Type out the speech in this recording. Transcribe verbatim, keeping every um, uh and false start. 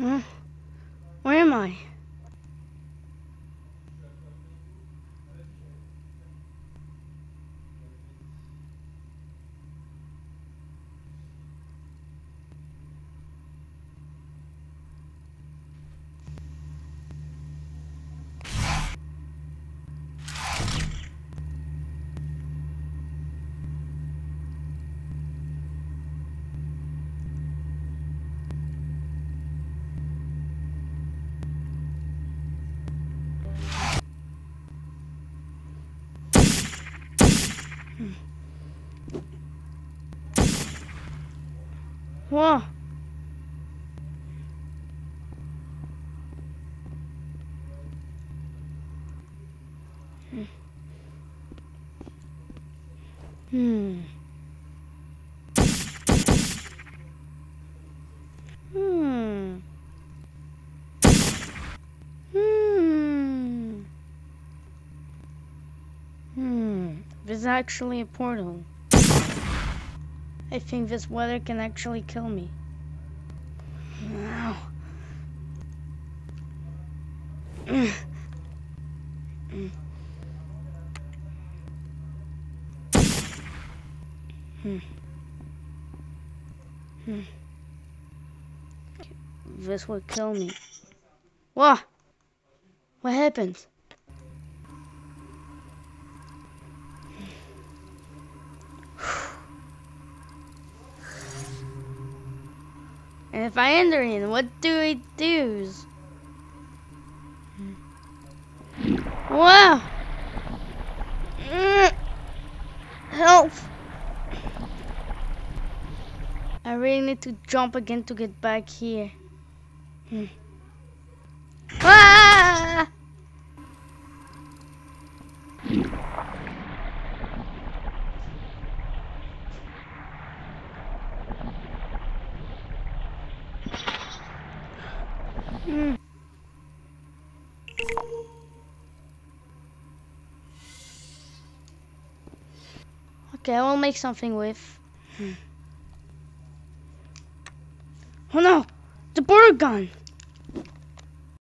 Huh? Where am I? Whoa. Hmm. Hmm. Hmm. Hmm. There's actually a portal. I think this weather can actually kill me. Ow. Mm. Mm. Hmm. Hmm. This will kill me. What? What happened? And if I enter in, what do I do? Wow! Mm. Help! I really need to jump again to get back here. Hmm. Ah! Hmm. Okay, I will make something with. Hmm. Oh no! The bird gun!